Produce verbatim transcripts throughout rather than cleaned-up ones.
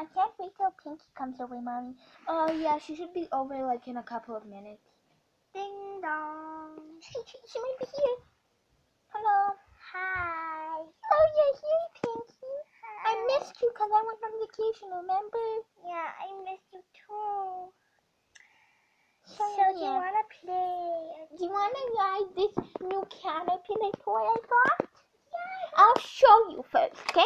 I can't wait till Pinky comes over, Mommy. Oh, yeah, she should be over like in a couple of minutes. Ding dong. She, she, she might be here. Hello. Hi. Oh, you're here, Pinky. Hi. I missed you because I went on vacation, remember? Yeah, I missed you too. So, so yeah. Do you want to play? Do you want to ride this new caterpillar toy I got? Yeah. I'll show you first, okay?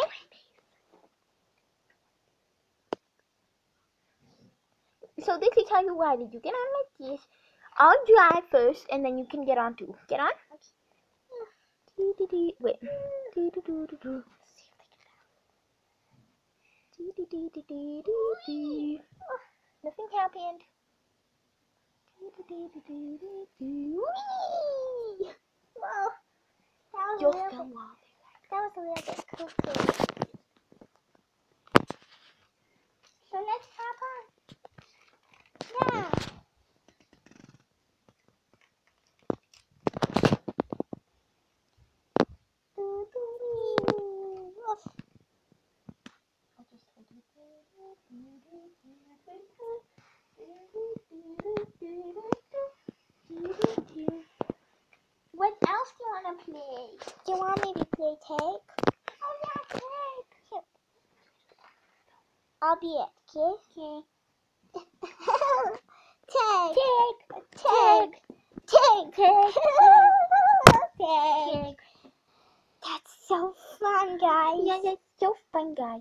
So this is how you ride it. You get on like this. I'll drive first, and then you can get on too. Get on? Okay. Wait. Nothing happened. Whoa. That was, a little, bit, that was a little bit cool too. So let's hop on. Yeah. What else do you want to play? Do you want me to play tag? Oh yeah, tag. Here. I'll be it, okay? Okay. Tag. Tag. Tag. Tag. Tag. Tag. That's so fun, guys. Yeah, that's so fun, guys.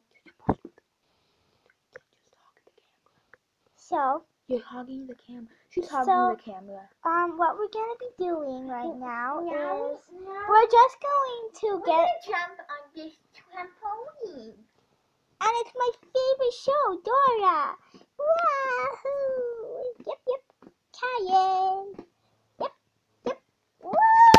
So, you're hogging the camera. She's hogging so, the camera. Um, what we're gonna be doing right now no, is no. we're just going to we're get gonna jump on this trampoline. And it's my favorite show, Dora. Wahoo! Yep, yep. Cayenne. Yep, yep. Woo!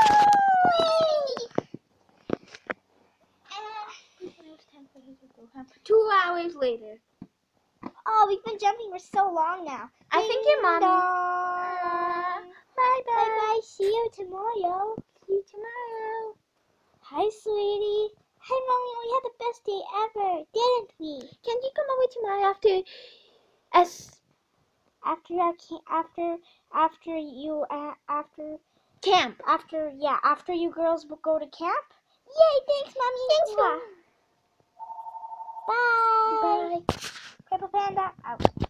Two hours later. Oh, we've been jumping for so long now. I think your mommy. Uh, bye bye. Bye bye. See you tomorrow. See you tomorrow. Hi, sweetie. Hi, Mommy. We had the best day ever, didn't we? Can you come over tomorrow after as after our after after you uh, after camp? After yeah, after you girls will go to camp? Yay! Thanks, Mommy. Thanks, Mom. Bye. Bye. Purple Panda out.